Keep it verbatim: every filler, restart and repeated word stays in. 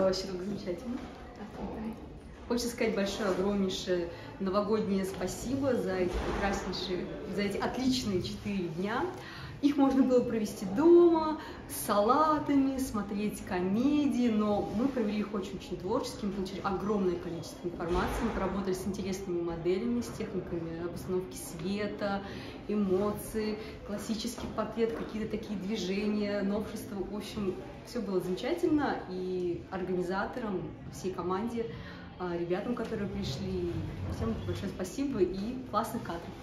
вообще так замечательно. Хочется сказать большое, огромнейшее новогоднее спасибо за эти прекраснейшие, за эти отличные четыре дня. Их можно было провести дома, с салатами, смотреть комедии, но мы провели их очень-очень творчески, мы получили огромное количество информации, мы поработали с интересными моделями, с техниками обстановки света, эмоций, классический портрет, какие-то такие движения, новшества. В общем, все было замечательно, и организаторам, всей команде, ребятам, которые пришли, всем большое спасибо и классных кадров.